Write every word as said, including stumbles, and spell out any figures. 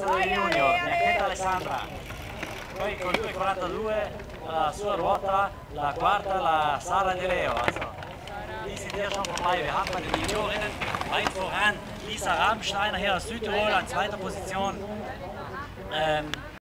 terza del junior, Bianchetta Alessandra. Poi con due quarantadue la sua ruota, la quarta la Sarah De Leo. Also, die sind hier schon vorbei. Wir haben bei den Juniorinnen weit voran Lisa Rabensteiner hier aus Südtirol an zweiter Position. Ähm,